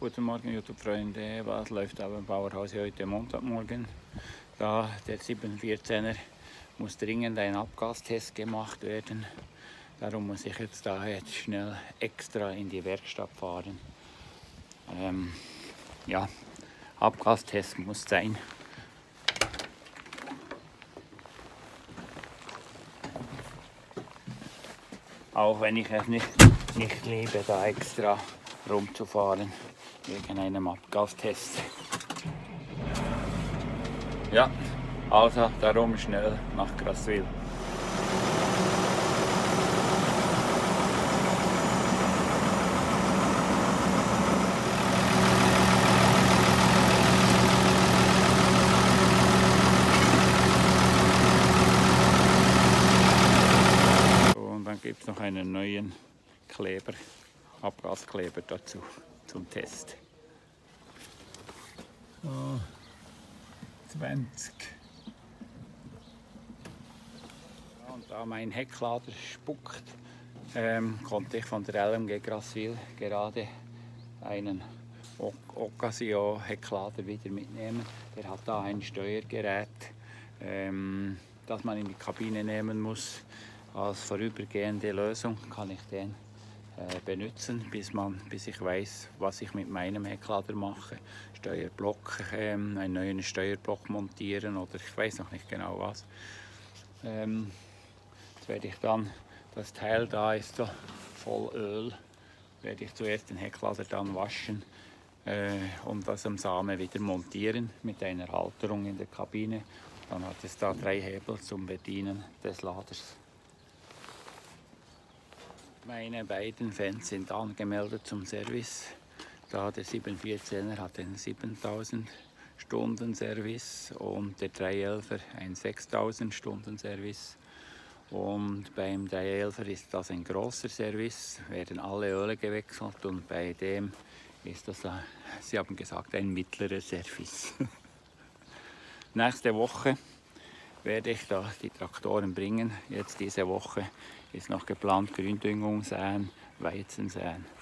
Guten Morgen YouTube-Freunde, was läuft auf dem Bauerhaus heute Montagmorgen? Da der 714er muss dringend ein Abgastest gemacht werden. Darum muss ich jetzt schnell extra in die Werkstatt fahren. Ja, Abgastest muss sein. Auch wenn ich es nicht liebe, da extra rumzufahren wegen einem Abgastest. Ja, also darum schnell nach Graswil. Und dann gibt es noch einen neuen Kleber, Abgaskleber dazu zum Test. Oh, 20. Und da mein Hecklader spuckt, konnte ich von der LMG Graswil gerade einen Ocasio Hecklader wieder mitnehmen. Der hat da ein Steuergerät, das man in die Kabine nehmen muss. Als vorübergehende Lösung kann ich den benutzen, bis ich weiß, was ich mit meinem Hecklader mache. Steuerblock, einen neuen Steuerblock montieren oder ich weiß noch nicht genau was. Jetzt werde ich dann, das Teil da ist so voll Öl, werde ich zuerst den Hecklader dann waschen und das am Samen wieder montieren mit einer Halterung in der Kabine. Dann hat es da 3 Hebel zum Bedienen des Laders. Meine beiden Fans sind angemeldet zum Service. Da der 714er hat einen 7000 Stunden Service und der 311er ein 6000 Stunden Service. Und beim 311er ist das ein großer Service, werden alle Öle gewechselt und bei dem ist das, sie haben gesagt, ein mittlerer Service. Nächste Woche werde ich da die Traktoren bringen. Jetzt diese Woche ist noch geplant Gründüngung säen, Weizen säen.